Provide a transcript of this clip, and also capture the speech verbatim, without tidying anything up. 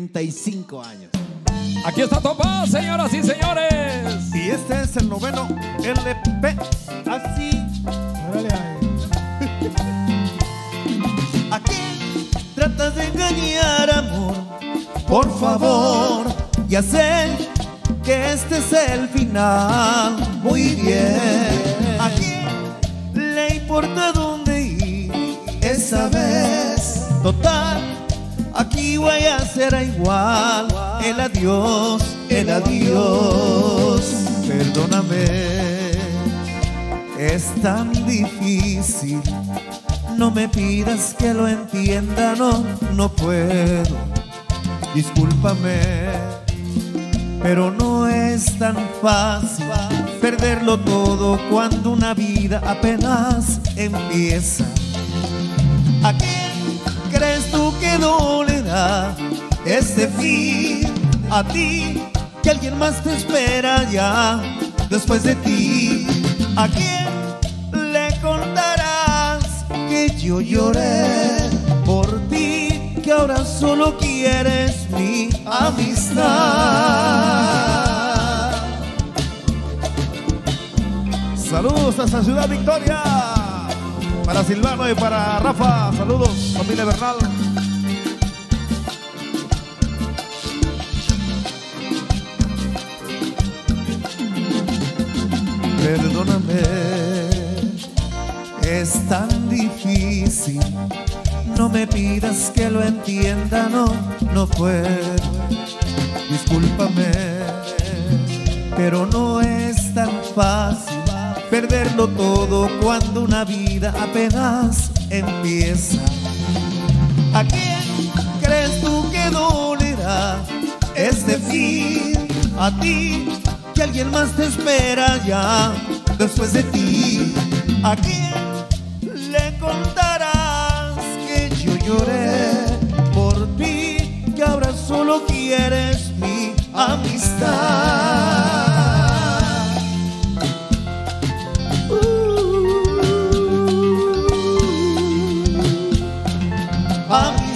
treinta y cinco años. Aquí está Topaz, señoras y señores. Y este es el noveno L P. Así. Órale ahí. ¿A quién tratas de engañar, amor? Por favor, ya sé que este es el final. Muy bien. ¿A quién le importa dónde ir esa vez? Total, aquí voy a ser igual. El adiós, el adiós. Perdóname, es tan difícil. No me pidas que lo entienda, no, no puedo. Discúlpame, pero no es tan fácil perderlo todo cuando una vida apenas empieza. ¿A quién crees tú que dolerá este fin? A ti, que alguien más te espera ya después de ti. ¿A quién le contarás que yo lloré por ti, que ahora solo quieres mi amistad? Saludos hasta Ciudad Victoria, para Silvano y para Rafa. Saludos, familia Bernal. Perdóname, es tan difícil. No me pidas que lo entienda, no, no puedo. Discúlpame, pero no es tan fácil perderlo todo cuando una vida apenas empieza. ¿A quién crees tú que dolerá este fin? A ti, que alguien más te espera ya después de ti. ¿A quién le contarás que yo lloré por ti, que ahora solo quieres mi amistad? Uh, amistad.